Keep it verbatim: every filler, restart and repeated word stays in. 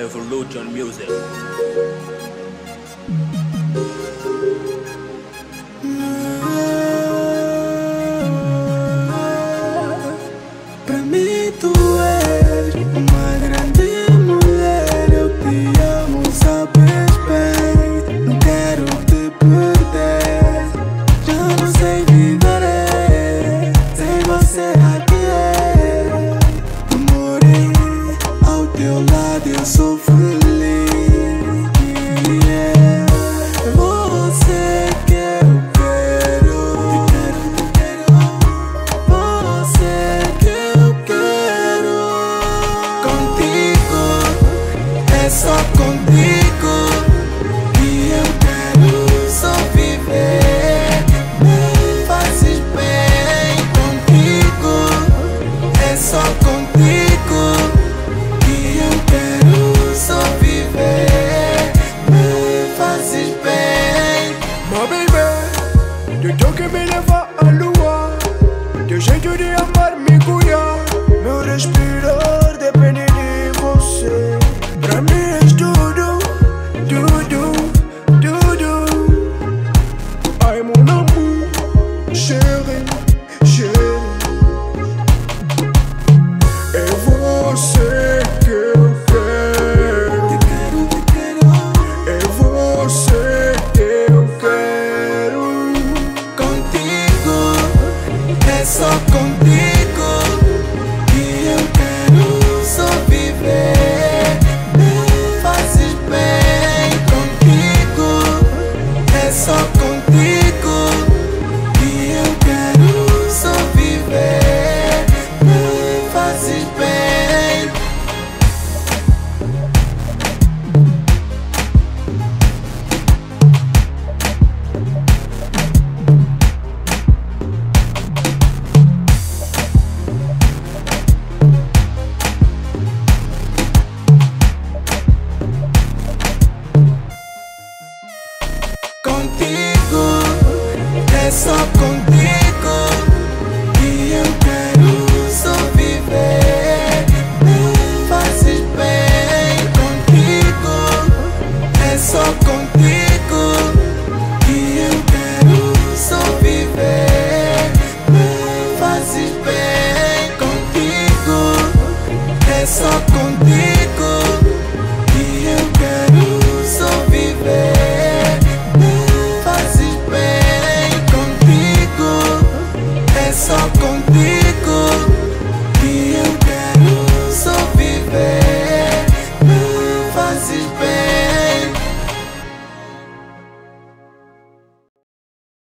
Evolution Music. Pra mim tu és uma grande mulher. Eu te amo, sabes bem. Não quero te perder. Já não sei viver sem você aqui. Morei ao teu lado, eu sou feliz. Yeah. Você que eu quero. Te quero, te quero. Você que eu quero. Contigo, é só contigo que eu quero só viver. Me fazes bem. Contigo, é só contigo que eu quero só viver. Me fazes bem. My baby, teu toque me leva à lua. Teu jeito de amar me cura. Meu respirar depende de você. Pra mim és tudo, tudo, tudo. Ai mon amour, chérie, chérie. É você que eu quero. Te quero, te quero. É você que eu quero. Contigo, é só contigo que eu quero só viver. Me fazes bem. Contigo, é só contigo que eu quero só viver. Me fazes bem. Contigo, é só contigo que eu quero só viver. Me fazes bem. Contigo, é só contigo que eu quero só viver. Me fazes bem. Contigo, é só contigo que eu quero só viver. Me fazes bem. Contigo, é só contigo.